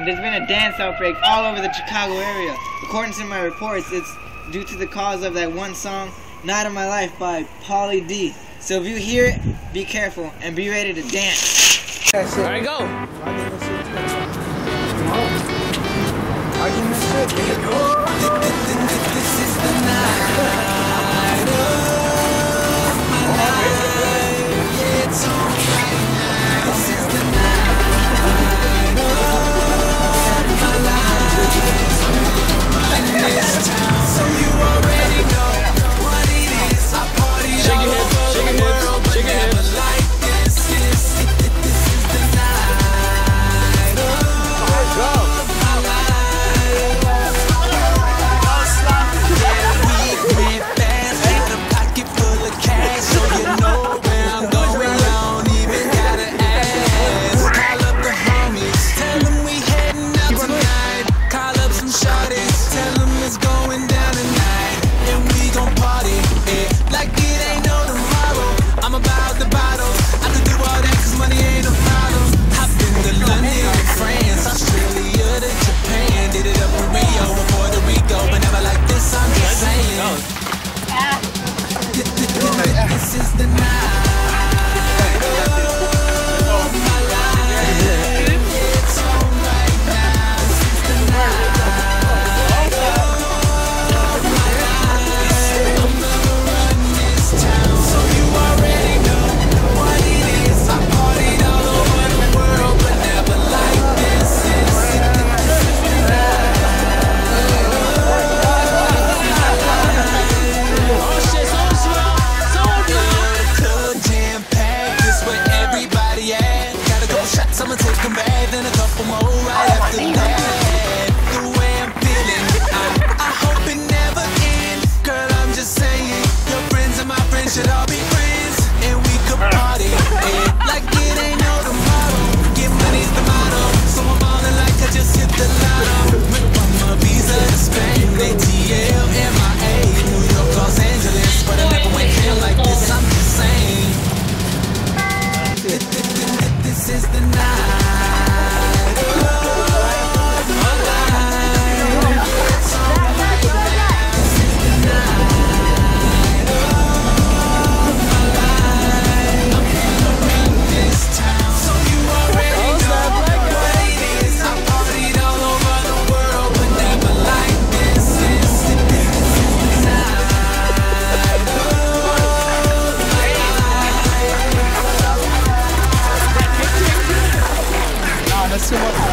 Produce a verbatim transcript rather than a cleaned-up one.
happened. There's been a dance outbreak all over the Chicago area. According to my reports, it's due to the cause of that one song, Night of My Life by Pauly D. So if you hear it, be careful and be ready to dance. Alright, go! This is the night of my life. It's alright now. This is the night of my life. In this town, so you already know what it is. I party all over the world, but never like this. This is the night of my life. This is the night of my life. It's alright now. This is the night of my life. I'm gonna run this town, so you already know what it is. I partied all over the world, but never like this. This is the night of my life. Oh shit, so slow. I'ma take them back, then a couple more right after that. The way I'm feeling, I, I hope it never ends. Girl, I'm just saying, your friends and my friends should all be friends, and we could party, yeah, like it ain't no tomorrow. Get money's the motto, so I'm ballin' like I just hit the lotto. Rip on my visa to Spain, A T L, M I A, New York, Los Angeles, but I never went here like this. I'm just saying. This is the night of my life. It's alright now. This is the night of my life. I'm gonna bring this town, so you already know what it is. I partied all over the world, but never like this. This is the night of my life. That's too much.